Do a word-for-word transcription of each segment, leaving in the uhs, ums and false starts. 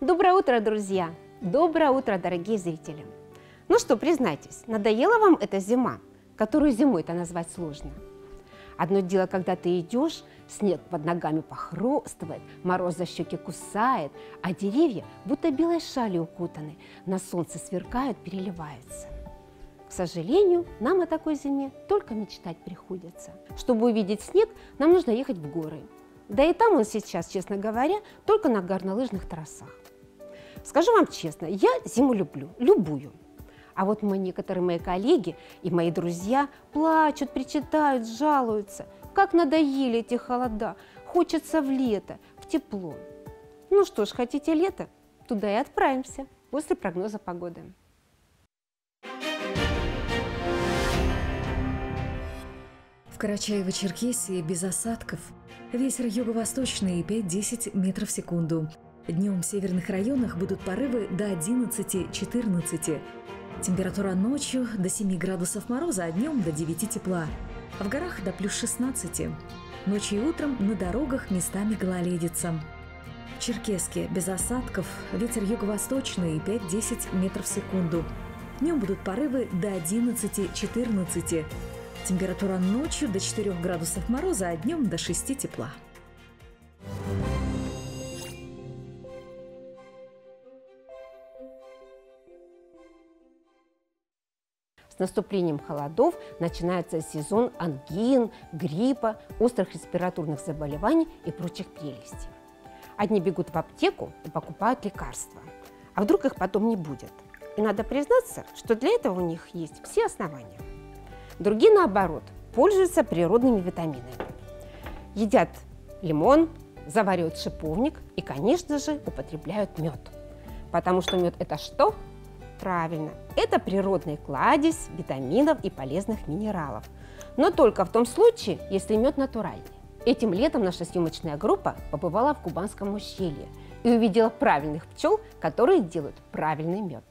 Доброе утро, друзья! Доброе утро, дорогие зрители! Ну что, признайтесь, надоела вам эта зима, которую зимой-то назвать сложно? Одно дело, когда ты идешь, снег под ногами похрустывает, мороз за щеки кусает, а деревья будто белой шалью укутаны, на солнце сверкают, переливаются. К сожалению, нам о такой зиме только мечтать приходится. Чтобы увидеть снег, нам нужно ехать в горы. Да и там он сейчас, честно говоря, только на горнолыжных трассах. Скажу вам честно, я зиму люблю, любую. А вот мы, некоторые мои коллеги и мои друзья плачут, причитают, жалуются. Как надоели эти холода, хочется в лето, в тепло. Ну что ж, хотите лето? Туда и отправимся после прогноза погоды. В Карачаево-Черкесии без осадков. Ветер юго-восточный пять-десять метров в секунду. Днем в северных районах будут порывы до одиннадцати-четырнадцати. Температура ночью до семи градусов мороза, а днем до девяти тепла. В горах до плюс шестнадцати. Ночью и утром на дорогах местами гололедица. В Черкесске без осадков. Ветер юго-восточный пять-десять метров в секунду. Днем будут порывы до одиннадцати-четырнадцати. Температура ночью до четырёх градусов мороза, а днем до шести тепла. С наступлением холодов начинается сезон ангин, гриппа, острых респираторных заболеваний и прочих прелестей. Одни бегут в аптеку и покупают лекарства, а вдруг их потом не будет. И надо признаться, что для этого у них есть все основания. Другие, наоборот, пользуются природными витаминами. Едят лимон, заваривают шиповник и, конечно же, употребляют мед. Потому что мед – это что? Правильно, это природный кладезь витаминов и полезных минералов. Но только в том случае, если мед натуральный. Этим летом наша съемочная группа побывала в Кубанском ущелье и увидела правильных пчел, которые делают правильный мед.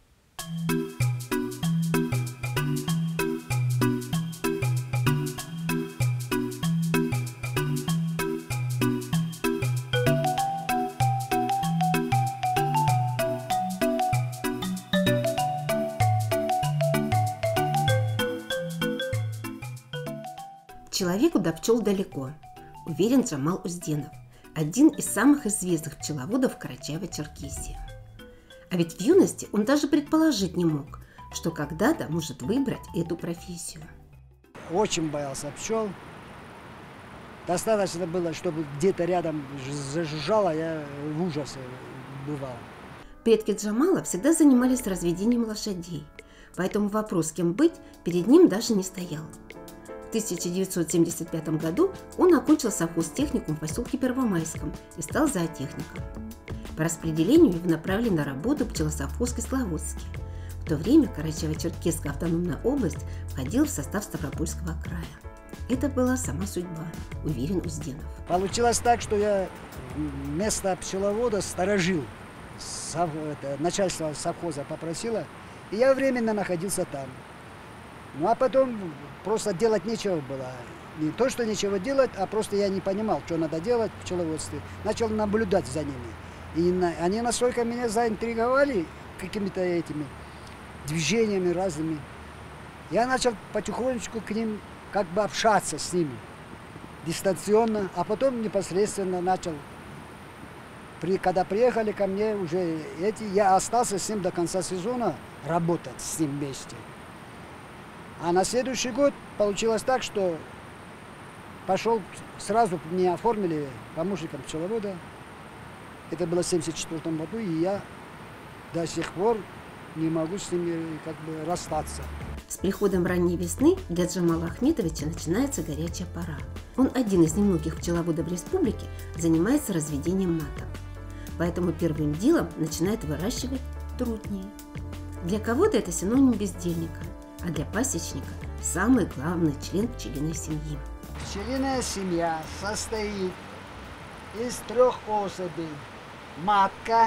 Человеку до пчел далеко, уверен Джамал Узденов, один из самых известных пчеловодов Карачаево-Черкесии. А ведь в юности он даже предположить не мог, что когда-то может выбрать эту профессию. Очень боялся пчел. Достаточно было, чтобы где-то рядом зажужжало, я в ужасе бывал. Предки Джамала всегда занимались разведением лошадей, поэтому вопрос, кем быть, перед ним даже не стоял. В тысяча девятьсот семьдесят пятом году он окончил совхозтехникум в поселке Первомайском и стал зоотехником. По распределению его направили на работу в пчелосовхоз Кисловодске. В то время Карачаево-Черкесская автономная область входила в состав Ставропольского края. Это была сама судьба, уверен Узденов. Получилось так, что я вместо пчеловода сторожил. Начальство совхоза попросило, и я временно находился там. Ну а потом просто делать нечего было. Не то, что нечего делать, а просто я не понимал, что надо делать в пчеловодстве. Начал наблюдать за ними. И на, они настолько меня заинтриговали какими-то этими движениями разными. Я начал потихонечку к ним как бы общаться с ними. Дистанционно. А потом непосредственно начал. При, когда приехали ко мне уже эти, я остался с ним до конца сезона работать с ним вместе. А на следующий год получилось так, что пошел, сразу меня оформили помощником пчеловода. Это было в семьдесят четвёртом году, и я до сих пор не могу с ними как бы расстаться. С приходом ранней весны для Джамала Ахметовича начинается горячая пора. Он один из немногих пчеловодов республики занимается разведением маток. Поэтому первым делом начинает выращивать трутни. Для кого-то это синоним бездельника, а для пасечника самый главный член пчелиной семьи. Пчелиная семья состоит из трех особей. Матка,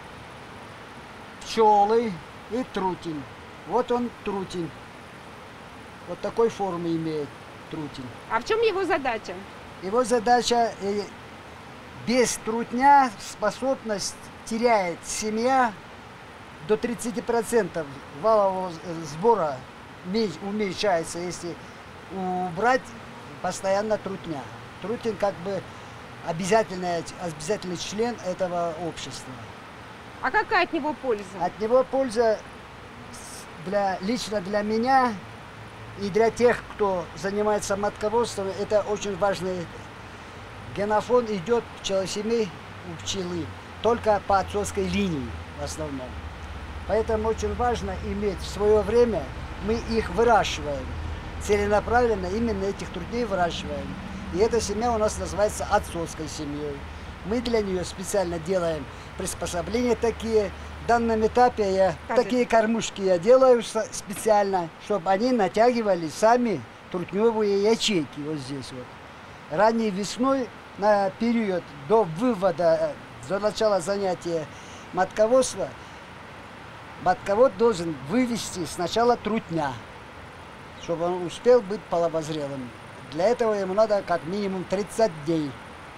пчелы и трутень. Вот он трутень. Вот такой формы имеет трутень. А в чем его задача? Его задача Без трутня способность теряет семья до тридцати процентов валового сбора уменьшается, если убрать постоянно трутня. Трутень как бы обязательный, обязательный член этого общества. А какая от него польза? От него польза для, лично для меня и для тех, кто занимается матководством, это очень важный генофон идет пчелосемей у пчелы, только по отцовской линии в основном. Поэтому очень важно иметь в свое время, мы их выращиваем, целенаправленно именно этих трутней выращиваем. И эта семья у нас называется отцовской семьей. Мы для нее специально делаем приспособления такие. В данном этапе я Скажи. такие кормушки я делаю специально, чтобы они натягивали сами трутневые ячейки вот здесь вот. Ранней весной на период до вывода, до начала занятия матководства, матковод должен вывести сначала трутня, чтобы он успел быть половозрелым. Для этого ему надо как минимум тридцать дней.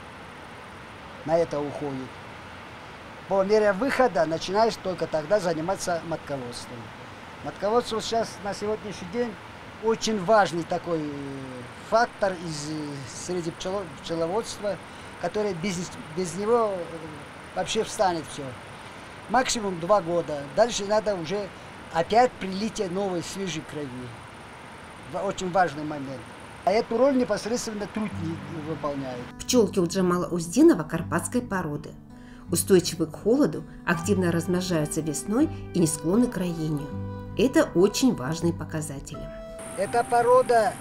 На это уходит. По мере выхода начинаешь только тогда заниматься матководством. Матководство сейчас на сегодняшний день очень важный такой фактор из среди пчело, пчеловодства, который без, без него вообще встанет все. Максимум два года. Дальше надо уже опять прилитие новой свежей крови. Очень важный момент. А эту роль непосредственно трутни выполняют. Пчелки у Джамала Уздинова карпатской породы. Устойчивы к холоду, активно размножаются весной и не склонны к роению. Это очень важные показатели. Эта порода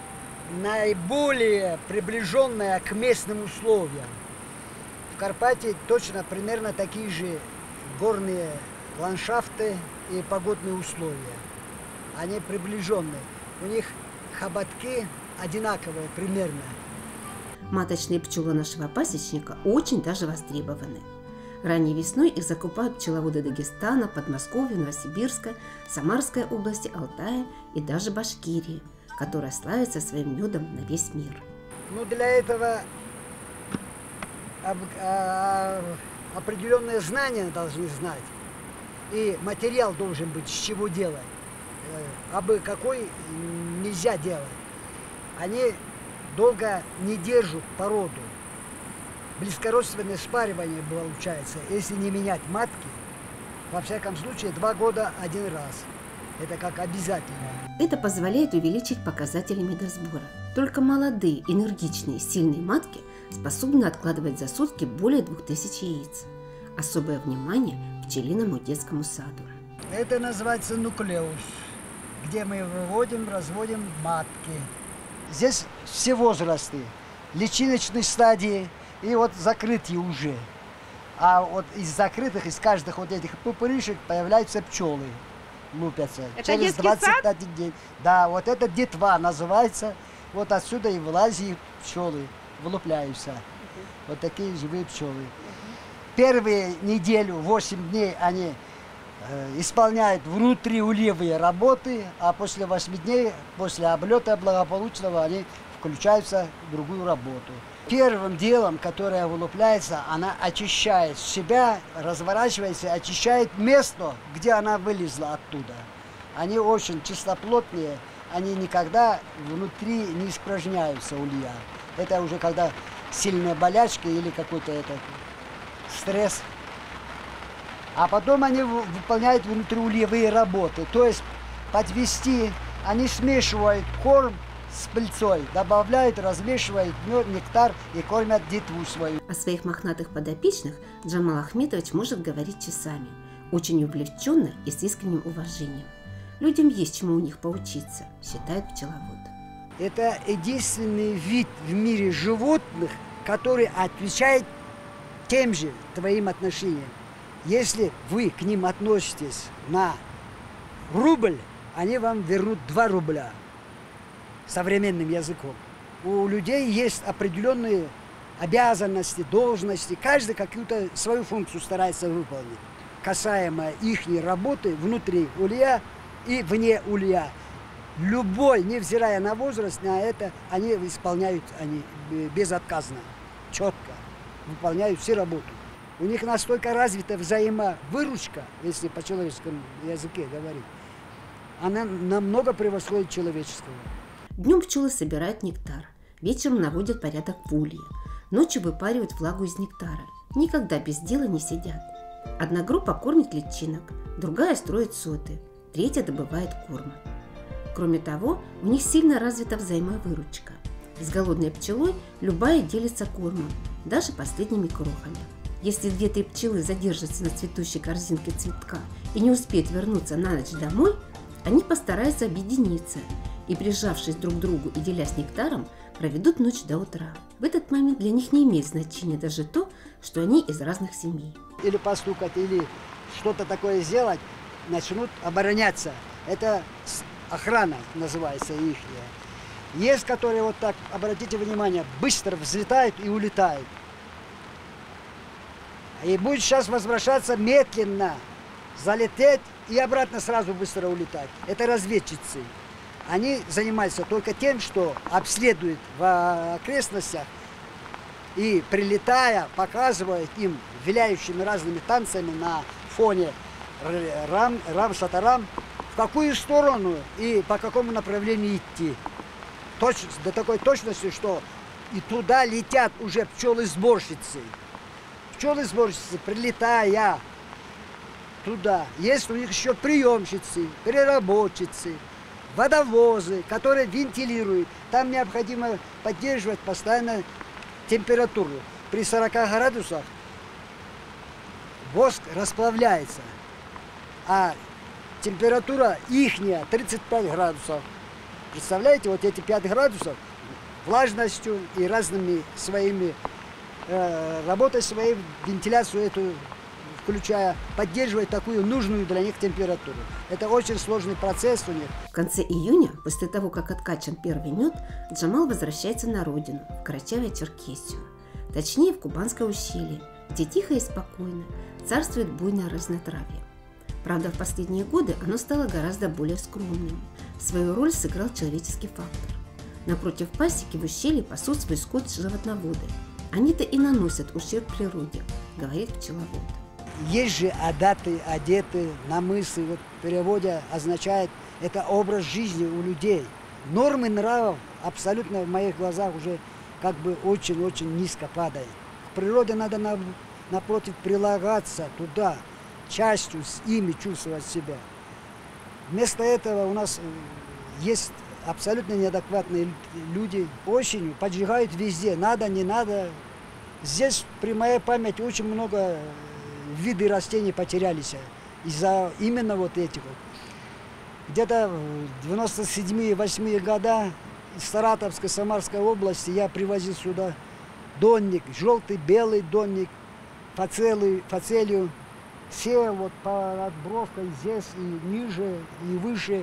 наиболее приближенная к местным условиям. В Карпате точно примерно такие же горные ландшафты и погодные условия. Они приближенные. У них хоботки одинаковые примерно. Маточные пчелы нашего пасечника очень даже востребованы. Ранней весной их закупают пчеловоды Дагестана, Подмосковья, Новосибирска, Самарской области, Алтая и даже Башкирии, которая славится своим медом на весь мир. Ну, для этого определенные знания должны знать. И материал должен быть, с чего делать. Абы какой нельзя делать. Они долго не держат породу. Близкородственное спаривание получается, если не менять матки, во всяком случае, два года один раз. Это как обязательно. Это позволяет увеличить показатели медосбора. Только молодые, энергичные, сильные матки способны откладывать за сутки более двух тысяч яиц. Особое внимание пчелиному детскому саду. Это называется нуклеус, где мы выводим, разводим матки. Здесь все возрасты, личиночной стадии и вот закрытие уже. А вот из закрытых, из каждых вот этих пупырышек появляются пчелы, лупятся. Это через двадцать один день. Да, вот это детва называется. Вот отсюда и вылазят пчелы, вылупляются. Uh-huh. Вот такие живые пчелы. Uh-huh. Первые неделю, восемь дней они э, исполняют внутриульевые работы, а после восьми дней, после облета благополучного, они включаются в другую работу. Первым делом, которое вылупляется, она очищает себя, разворачивается, очищает место, где она вылезла оттуда. Они очень чистоплотные, они никогда внутри не испражняются улья. Это уже когда сильная болячка или какой-то этот стресс. А потом они выполняют внутриульевые работы, то есть подвести, они смешивают корм с пыльцой, добавляют, размешивают мед, нектар и кормят детву свою. О своих мохнатых подопечных Джамал Ахметович может говорить часами, очень увлеченно и с искренним уважением. Людям есть чему у них поучиться, считает пчеловод. Это единственный вид в мире животных, который отвечает тем же твоим отношениям. Если вы к ним относитесь на рубль, они вам вернут два рубля. Современным языком. У людей есть определенные обязанности, должности, каждый какую-то свою функцию старается выполнить. Касаемо их работы внутри улья и вне улья. Любой, невзирая на возраст, на это, они исполняют они безотказно, четко. выполняют всю работу. У них настолько развита взаимовыручка, если по человеческому языке говорить, она намного превосходит человеческого. Днем пчелы собирают нектар, вечером наводят порядок в улье, ночью выпаривают влагу из нектара. Никогда без дела не сидят. Одна группа кормит личинок, другая строит соты, третья добывает корм. Кроме того, у них сильно развита взаимовыручка. С голодной пчелой любая делится кормом, даже последними крохами. Если две-три пчелы задержатся на цветущей корзинке цветка и не успеют вернуться на ночь домой, они постараются объединиться и, прижавшись друг к другу и делясь нектаром, проведут ночь до утра. В этот момент для них не имеет значения даже то, что они из разных семей. Или постукать, или что-то такое сделать, начнут обороняться. Это охрана называется ихняя. Есть, которые вот так, обратите внимание, быстро взлетают и улетают. И будет сейчас возвращаться медленно, залететь и обратно сразу быстро улетать. Это разведчицы. Они занимаются только тем, что обследуют в окрестностях и, прилетая, показывают им виляющими разными танцами на фоне рам, рам, шатарам, в какую сторону и по какому направлению идти. Точ, до такой точности, что и туда летят уже пчелы-сборщицы. Пчелы-сборщицы, прилетая туда, есть у них еще приемщицы, переработчицы, водовозы, которые вентилируют. Там необходимо поддерживать постоянно температуру. При сорока градусах воск расплавляется, а температура ихняя тридцать пять градусов. Представляете, вот эти пять градусов влажностью и разными своими э, работой своей, вентиляцию эту включая, поддерживать такую нужную для них температуру. Это очень сложный процесс у них. В конце июня, после того, как откачан первый мед, Джамал возвращается на родину, в Карачаево-Черкесию. Точнее, в Кубанское ущелье, где тихо и спокойно царствует буйное разнотравье. Правда, в последние годы оно стало гораздо более скромным. Свою роль сыграл человеческий фактор. Напротив пасеки в ущелье пасут свой скот животноводы. Они-то и наносят ущерб природе, говорит пчеловод. Есть же адаты, одеты, намысы. Вот в переводе означает это образ жизни у людей. Нормы нравов абсолютно в моих глазах уже как бы очень-очень низко падает. К природе надо на, напротив прилагаться туда, частью с ими чувствовать себя. Вместо этого у нас есть абсолютно неадекватные люди. Осенью поджигают везде, надо, не надо. Здесь при моей памяти очень много виды растений потерялись из-за именно вот этих вот. Где-то в девяносто седьмые — восьмые года из Саратовской, Самарской области я привозил сюда донник, желтый, белый донник, фацелию, фацелию. Все вот по отбровкам здесь и ниже, и выше.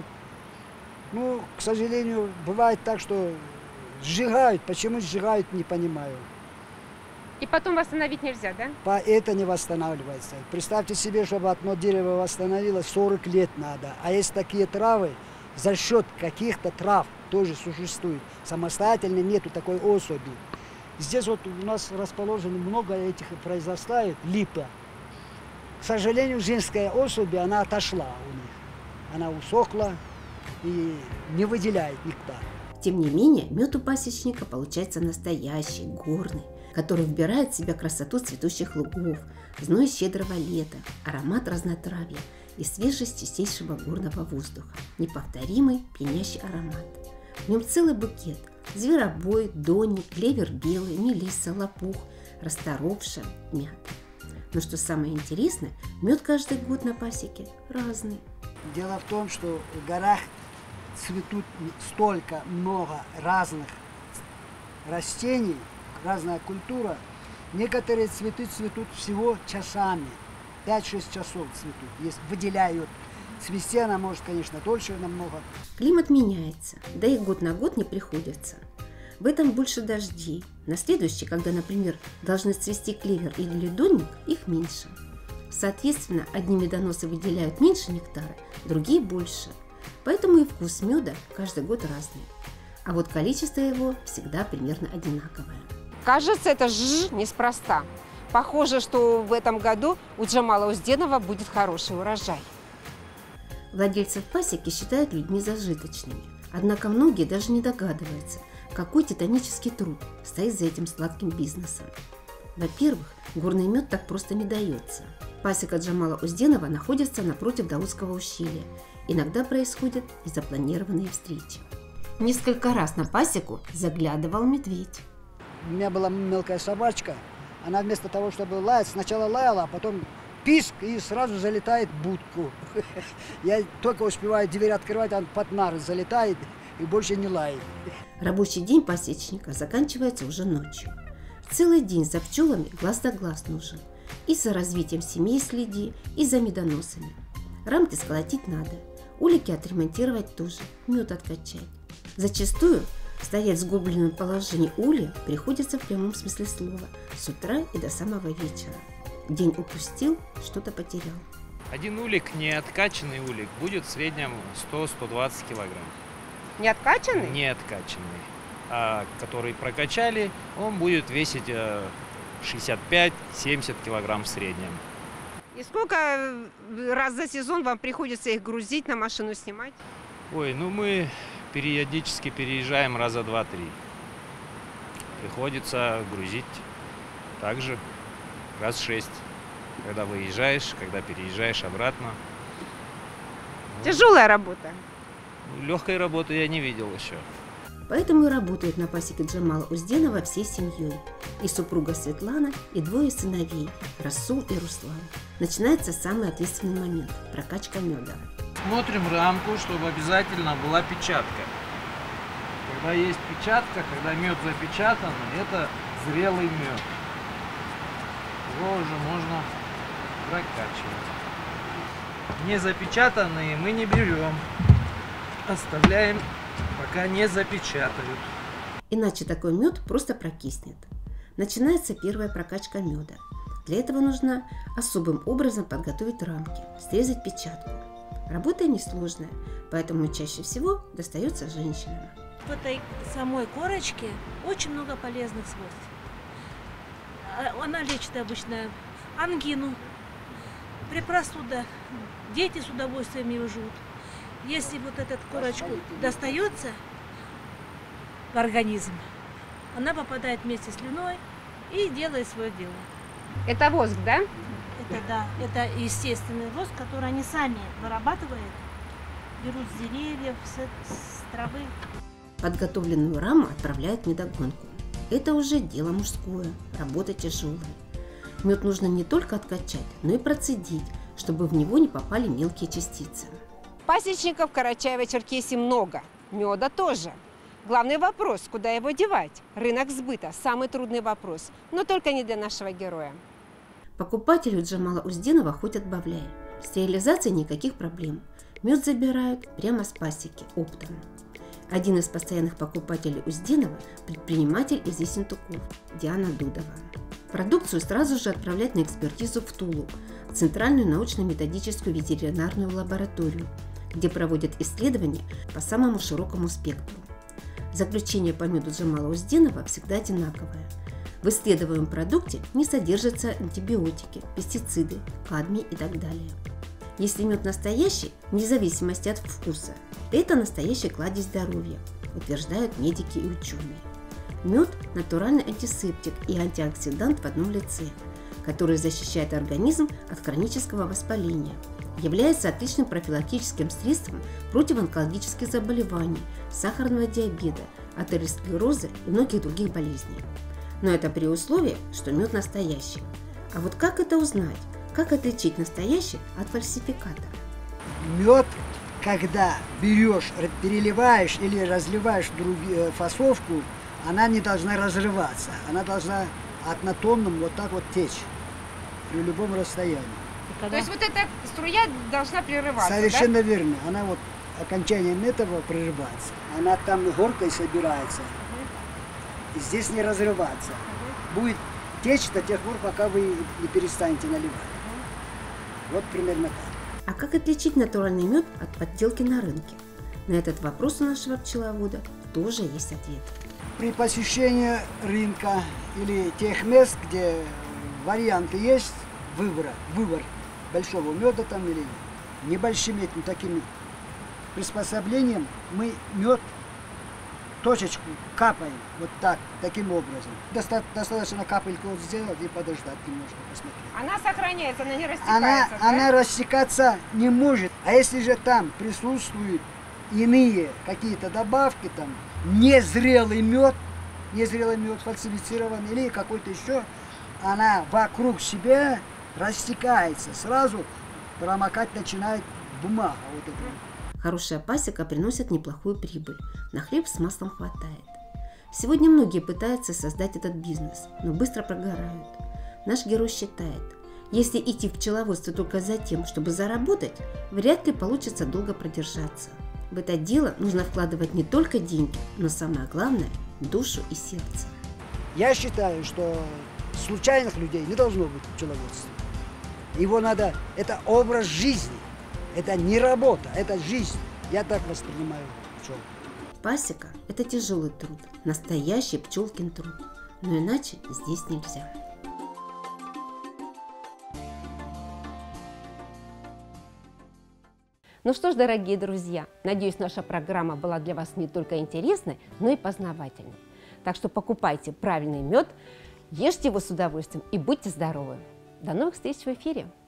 Ну, к сожалению, бывает так, что сжигают. Почему сжигают, не понимаю. И потом восстановить нельзя, да? По это не восстанавливается. Представьте себе, чтобы одно дерево восстановилось, сорок лет надо. А есть такие травы, за счет каких-то трав тоже существует. Самостоятельно нету такой особи. Здесь вот у нас расположено много этих произрастает, липа. К сожалению, женская особь, она отошла у них. Она усохла и не выделяет нектар. Тем не менее, мед у пасечника получается настоящий, горный, который вбирает в себя красоту цветущих лугов, зной щедрого лета, аромат разнотравья и свежесть чистейшего горного воздуха. Неповторимый, пьянящий аромат. В нем целый букет – зверобой, донник, клевер белый, мелисса, лопух, расторопша, мята. Но что самое интересное, мед каждый год на пасеке разный. Дело в том, что в горах цветут столько много разных растений, разная культура. Некоторые цветы цветут всего часами, пять-шесть часов цветут. Есть, выделяют. Цвести она может, конечно, дольше намного. Климат меняется, да и год на год не приходится. В этом больше дождей. На следующий, когда, например, должны цвести клевер или донник, их меньше. Соответственно, одни медоносы выделяют меньше нектара, другие больше. Поэтому и вкус меда каждый год разный. А вот количество его всегда примерно одинаковое. Кажется, это «ж» неспроста. Похоже, что в этом году у Джамала Узденова будет хороший урожай. Владельцев пасеки считают людьми зажиточными. Однако многие даже не догадываются, какой титанический труд стоит за этим сладким бизнесом. Во-первых, горный мед так просто не дается. Пасека Джамала Узденова находится напротив Даутского ущелья. Иногда происходят незапланированные встречи. Несколько раз на пасеку заглядывал медведь. У меня была мелкая собачка. Она вместо того, чтобы лаять, сначала лаяла, а потом писк и сразу залетает в будку. Я только успеваю дверь открывать, он под нары залетает и больше не лает. Рабочий день пасечника заканчивается уже ночью. Целый день за пчелами глаз да глаз нужен. И за развитием семей следи, и за медоносами. Рамки сколотить надо, улики отремонтировать тоже, мед откачать. Зачастую стоять в сгубленном положении улья приходится в прямом смысле слова с утра и до самого вечера. День упустил, что-то потерял. Один улик, не откачанный улик, будет в среднем сто — сто двадцать килограмм. Не откачанный? Не откачанный. А который прокачали, он будет весить шестьдесят пять — семьдесят килограмм в среднем. И сколько раз за сезон вам приходится их грузить, на машину снимать? Ой, ну мы периодически переезжаем раза два-три. Приходится грузить также раз шесть. Когда выезжаешь, когда переезжаешь обратно. Тяжелая работа. Ну, легкой работы я не видел еще. Поэтому и работают на пасеке Джамала Узденова всей семьей. И супруга Светлана, и двое сыновей – Расул и Руслан. Начинается самый ответственный момент – прокачка меда. Смотрим рамку, чтобы обязательно была печатка. Когда есть печатка, когда мед запечатан, это зрелый мед. Его уже можно прокачивать. Не запечатанные мы не берем. Оставляем, пока не запечатают. Иначе такой мед просто прокиснет. Начинается первая прокачка меда. Для этого нужно особым образом подготовить рамки, срезать печатку. Работа несложная, поэтому чаще всего достается женщинам. В этой самой корочке очень много полезных свойств. Она лечит обычно ангину, при простудах дети с удовольствием ее жрут. Если вот эту корочку достается в организм, она попадает вместе с слюной и делает свое дело. Это воск, да? Это да, это естественный воск, который они сами вырабатывают, берут с деревьев, с, с травы. Подготовленную раму отправляют в медогонку. Это уже дело мужское, работа тяжелая. Мед нужно не только откачать, но и процедить, чтобы в него не попали мелкие частицы. Пасечников в Карачаево-Черкесии много, меда тоже. Главный вопрос, куда его девать? Рынок сбыта – самый трудный вопрос, но только не для нашего героя. Покупатели у Джамала Узденова хоть отбавляй. С реализацией никаких проблем. Мед забирают прямо с пасеки, оптом. Один из постоянных покупателей Узденова – предприниматель из Ессентуков Диана Дудова. Продукцию сразу же отправляют на экспертизу в Тулу, в Центральную научно-методическую ветеринарную лабораторию, где проводят исследования по самому широкому спектру. Заключение по меду Джамала Узденова всегда одинаковое. В исследуемом продукте не содержатся антибиотики, пестициды, кадмий и так далее. Если мед настоящий, вне зависимости от вкуса, то это настоящий кладезь здоровья, утверждают медики и ученые. Мед – натуральный антисептик и антиоксидант в одном лице, который защищает организм от хронического воспаления, является отличным профилактическим средством против онкологических заболеваний, сахарного диабета, атеросклероза и многих других болезней. Но это при условии, что мед настоящий. А вот как это узнать? Как отличить настоящий от фальсификата? Мед, когда берешь, переливаешь или разливаешь другие, фасовку, она не должна разрываться. Она должна однотонным вот так вот течь при любом расстоянии. То есть вот эта струя должна прерываться, Совершенно да? верно. Она вот окончанием этого прерывается. Она там горкой собирается. И здесь не разрываться. Будет течь до тех пор, пока вы не перестанете наливать. Вот примерно так. А как отличить натуральный мед от подделки на рынке? На этот вопрос у нашего пчеловода тоже есть ответ. При посещении рынка или тех мест, где варианты есть выбора, выбор большого меда там или небольшим этим таким приспособлением, мы мед точечку капаем вот так, таким образом. Доста достаточно капельку вот сделать и подождать немножко, посмотреть. Она сохраняется, она не растекается, Она, да? она растекаться не может. А если же там присутствуют иные какие-то добавки, там, незрелый мед, незрелый мед фальсифицированный или какой-то еще, она вокруг себя растекается, сразу промокать начинает бумага. Вот это. Хорошая пасека приносит неплохую прибыль. На хлеб с маслом хватает. Сегодня многие пытаются создать этот бизнес, но быстро прогорают. Наш герой считает, если идти в пчеловодство только за тем, чтобы заработать, вряд ли получится долго продержаться. В это дело нужно вкладывать не только деньги, но самое главное – душу и сердце. Я считаю, что случайных людей не должно быть в пчеловодстве. Его надо, это образ жизни, это не работа, это жизнь. Я так воспринимаю пчел. Пасека – это тяжелый труд, настоящий пчелкин труд, но иначе здесь нельзя. Ну что ж, дорогие друзья, надеюсь, наша программа была для вас не только интересной, но и познавательной. Так что покупайте правильный мед, ешьте его с удовольствием и будьте здоровы. До новых встреч в эфире!